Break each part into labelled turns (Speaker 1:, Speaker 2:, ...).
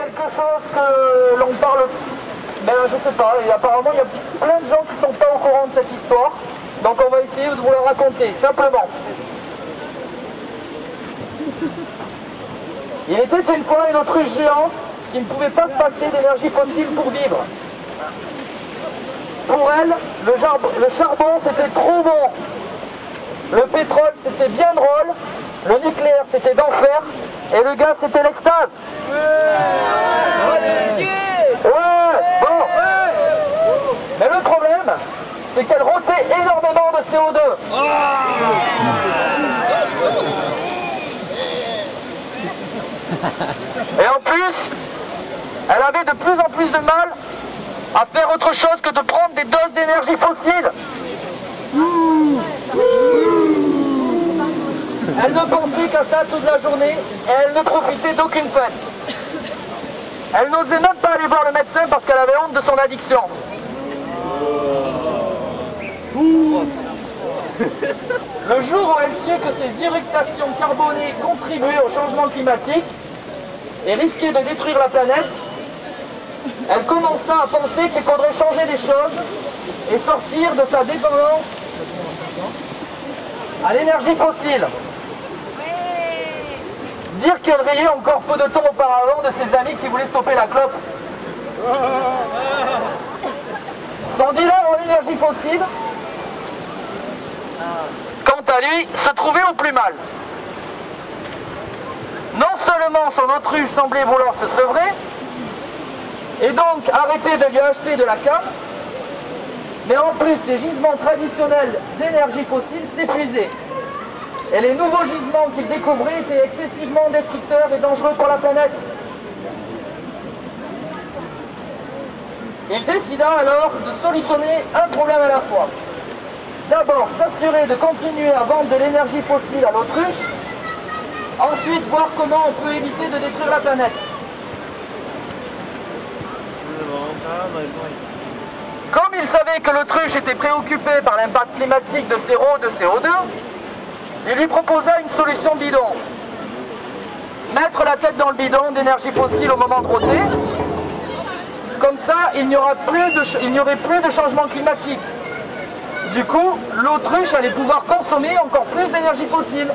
Speaker 1: quelque chose que l'on parle... Ben je sais pas, et apparemment il y a plein de gens qui sont pas au courant de cette histoire. Donc on va essayer de vous la raconter, simplement. Il était une fois une autruche géante qui ne pouvait pas se passer d'énergie fossile pour vivre. Pour elle, le charbon c'était trop bon. Le pétrole c'était bien drôle. Le nucléaire c'était d'enfer. Et le gaz c'était l'extase. Ouais, bon. Mais le problème, c'est qu'elle rotait énormément de CO2. Et en plus, elle avait de plus en plus de mal à faire autre chose que de prendre des doses d'énergie fossile. Elle ne pensait qu'à ça toute la journée et elle ne profitait d'aucune fête. Elle n'osait même pas aller voir le médecin parce qu'elle avait honte de son addiction. Le jour où elle sut que ces irritations carbonées contribuaient au changement climatique et risquaient de détruire la planète, elle commença à penser qu'il faudrait changer les choses et sortir de sa dépendance à l'énergie fossile. Dire qu'elle riait encore peu de temps auparavant de ses amis qui voulaient stopper la clope. Son dealer en énergie fossile, quant à lui, se trouvait au plus mal. Non seulement son autruche semblait vouloir se sevrer, et donc arrêter de lui acheter de la canne, mais en plus les gisements traditionnels d'énergie fossile s'épuisaient. Et les nouveaux gisements qu'il découvrait étaient excessivement destructeurs et dangereux pour la planète. Il décida alors de solutionner un problème à la fois. D'abord, s'assurer de continuer à vendre de l'énergie fossile à l'autruche. Ensuite, voir comment on peut éviter de détruire la planète. Comme il savait que l'autruche était préoccupé par l'impact climatique de ses rots de CO2, il lui proposa une solution bidon. Mettre la tête dans le bidon d'énergie fossile au moment de rôter. Comme ça, il n'y aurait plus de changement climatique. Du coup, l'autruche allait pouvoir consommer encore plus d'énergie fossile.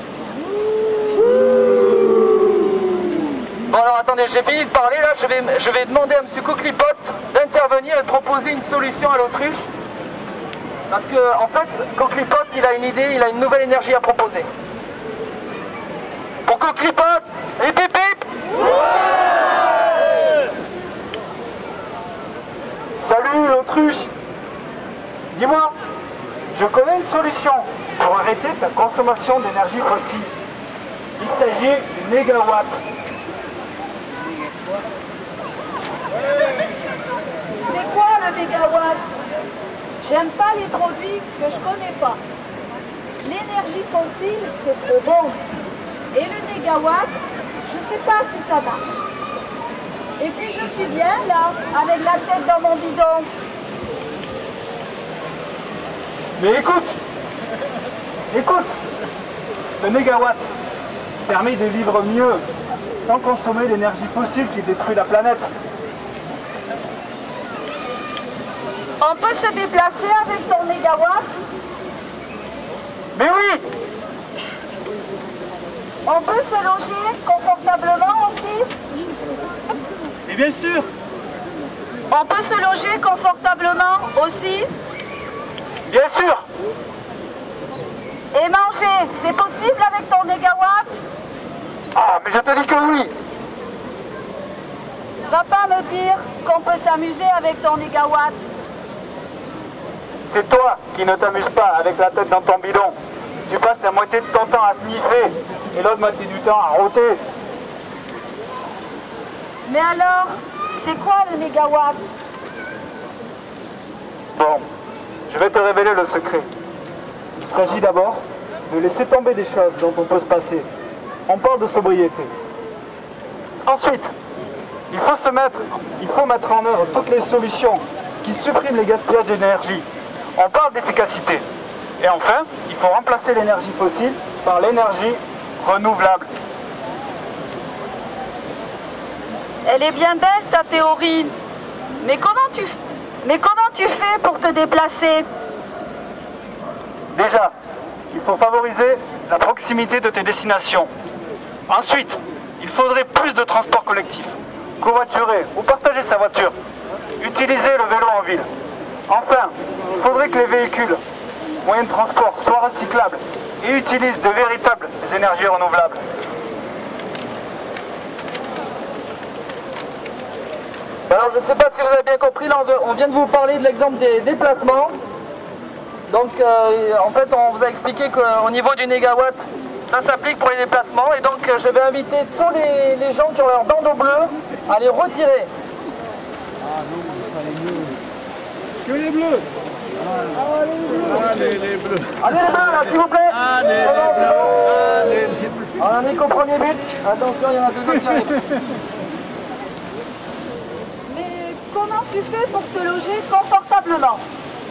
Speaker 1: Bon alors attendez, j'ai fini de parler, là je vais demander à M. Coquelipote d'intervenir et de proposer une solution à l'autruche. Parce que en fait, Coquelipote, il a une idée, il a une nouvelle énergie à proposer. Pour Coquelipote, hip hip hip.
Speaker 2: Salut l'autruche. Dis-moi, je connais une solution pour arrêter ta consommation d'énergie fossile. Il s'agit du mégawatt.
Speaker 3: C'est quoi le mégawatt? J'aime pas les produits que je connais pas. L'énergie fossile, c'est trop bon. Et le mégawatt, je sais pas si ça marche. Et puis je suis bien là, avec la tête dans mon bidon.
Speaker 2: Mais écoute, le mégawatt permet de vivre mieux, sans consommer l'énergie fossile qui détruit la planète.
Speaker 3: On peut se déplacer avec ton mégawatt?
Speaker 2: Mais oui!
Speaker 3: On peut se loger confortablement aussi?
Speaker 2: Et bien sûr!
Speaker 3: On peut se loger confortablement aussi?
Speaker 2: Bien sûr!
Speaker 3: Et manger, c'est possible avec ton mégawatt?
Speaker 2: Ah, mais je te dis que oui!
Speaker 3: Va pas me dire qu'on peut s'amuser avec ton mégawatt.
Speaker 2: C'est toi qui ne t'amuses pas avec la tête dans ton bidon. Tu passes la moitié de ton temps à sniffer et l'autre moitié du temps à rôter.
Speaker 3: Mais alors, c'est quoi le mégawatt?
Speaker 2: Bon, je vais te révéler le secret. Il s'agit d'abord de laisser tomber des choses dont on peut se passer. On parle de sobriété. Ensuite, il faut mettre en œuvre toutes les solutions qui suppriment les gaspillages d'énergie. On parle d'efficacité. Et enfin, il faut remplacer l'énergie fossile par l'énergie renouvelable.
Speaker 3: Elle est bien belle ta théorie, mais comment tu fais pour te déplacer?
Speaker 2: Déjà, il faut favoriser la proximité de tes destinations. Ensuite, il faudrait plus de transport collectif, covoiturer ou partager sa voiture, utiliser le vélo en ville. Enfin, il faudrait que les véhicules, moyens de transport, soient recyclables et utilisent de véritables énergies renouvelables.
Speaker 1: Alors je ne sais pas si vous avez bien compris, là on vient de vous parler de l'exemple des déplacements. Donc en fait on vous a expliqué qu'au niveau du négawatt, ça s'applique pour les déplacements. Et donc je vais inviter tous les gens qui ont leur bandeau bleu à les retirer.
Speaker 4: Que les bleus.
Speaker 1: Allez les bleus là s'il vous plaît.
Speaker 4: Allez les bleus. Allez les bleus.
Speaker 1: On en est qu'au premier but. Attention, il y en a deux autres qui arrivent.
Speaker 3: Mais comment tu fais pour te loger confortablement?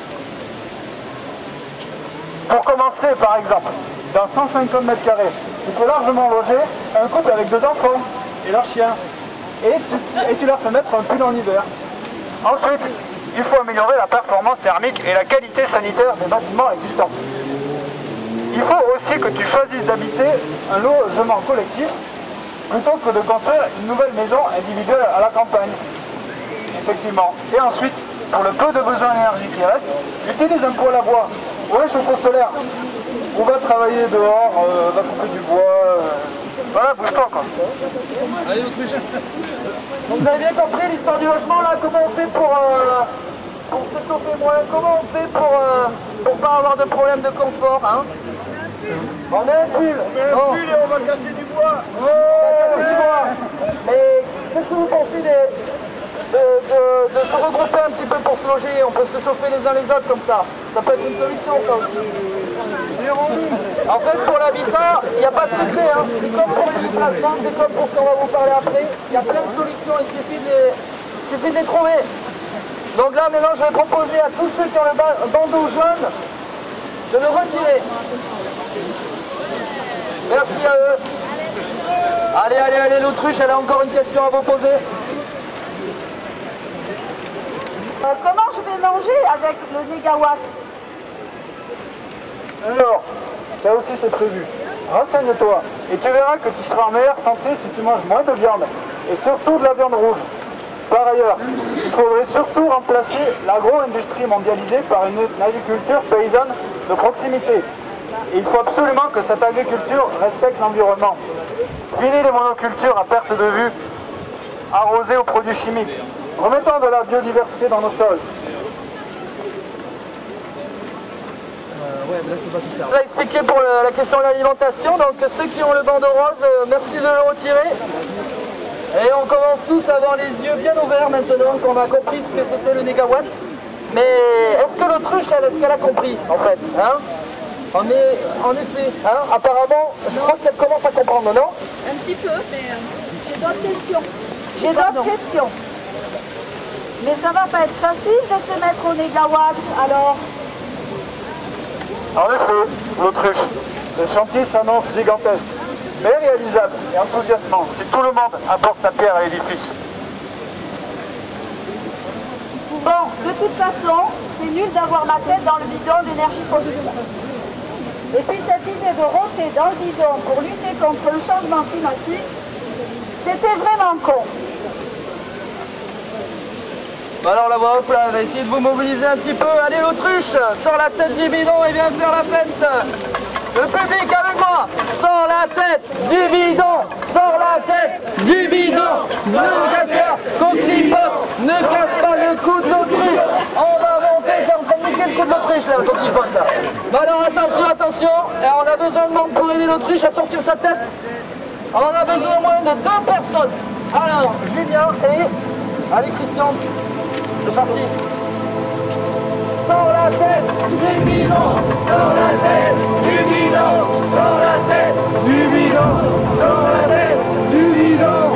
Speaker 2: Pour commencer, par exemple, dans 150 mètres carrés, tu peux largement loger un couple avec 2 enfants et leur chien. Et tu leur fais mettre un pull en hiver. Ensuite, il faut améliorer la performance thermique et la qualité sanitaire des bâtiments existants. Il faut aussi que tu choisisses d'habiter un logement collectif plutôt que de construire une nouvelle maison individuelle à la campagne. Effectivement. Et ensuite, pour le peu de besoin d'énergie qui reste, utilise un poêle à bois ou un chauffe-eau solaire. On va travailler dehors, va couper du bois. Voilà, bouge-toi quoi.
Speaker 1: Allez l'Autriche. Donc vous avez bien compris l'histoire du logement là, comment on fait pour se chauffer moins, comment on fait pour pas avoir de problème de confort, hein? On met un pull.
Speaker 4: On met un pull et on va casser du bois.
Speaker 1: Mais qu'est-ce que vous pensez de se regrouper un petit peu pour se loger? On peut se chauffer les uns les autres comme ça. Ça peut être une solution ça aussi. En fait pour l'habitat, il n'y a pas de secret, hein. C'est comme pour les déplacements, c'est comme pour ce qu'on va vous parler après. Il y a plein de solutions, il suffit de les trouver. Donc là maintenant je vais proposer à tous ceux qui ont le bandeau jaune de le retirer. Merci à eux. Allez, l'autruche, elle a encore une question à vous poser.
Speaker 3: Comment je vais manger avec le négawatt?
Speaker 2: Alors, ça aussi c'est prévu. Renseigne-toi et tu verras que tu seras en meilleure santé si tu manges moins de viande et surtout de la viande rouge. Par ailleurs, il faudrait surtout remplacer l'agro-industrie mondialisée par une agriculture paysanne de proximité. Et il faut absolument que cette agriculture respecte l'environnement. Fini les monocultures à perte de vue, arrosées aux produits chimiques. Remettons de la biodiversité dans nos sols.
Speaker 1: Je vous ai expliqué pour la question de l'alimentation, donc ceux qui ont le bandeau rose, merci de le retirer. Et on commence tous à avoir les yeux bien ouverts maintenant qu'on a compris ce que c'était le négawatt. Mais est-ce que l'autruche, est-ce qu'elle a compris en fait, hein? En effet, hein, apparemment, je crois qu'elle commence à comprendre, non?
Speaker 3: Un petit peu, mais j'ai d'autres questions. J'ai d'autres questions. Mais ça va pas être facile de se mettre au négawatt, alors?
Speaker 2: En effet, l'autruche, le chantier s'annonce gigantesque, mais réalisable et enthousiasmant si tout le monde apporte sa pierre à l'édifice.
Speaker 3: Bon, de toute façon, c'est nul d'avoir ma tête dans le bidon d'énergie fossile. Et puis cette idée de rôter dans le bidon pour lutter contre le changement climatique, c'était vraiment con.
Speaker 1: Alors la voix hop là, on va essayer de vous mobiliser un petit peu. Allez l'autruche, sors la tête du bidon et viens faire la fête. Le public avec moi, sors la tête du bidon, sors la tête du bidon. Ne casse pas, coquelipote, ne casse pas le cou de l'autruche. On va monter, t'es en train de niquer le cou de l'autruche là, coquelipote là. Bon alors attention, alors, on a besoin de monde pour aider l'autruche à sortir sa tête. On a besoin au moins de 2 personnes. Alors, Julien et... Allez Christian. C'est parti. Sors la tête du bidon, sors la tête du bidon, sors la tête du bidon, sors la tête du bidon.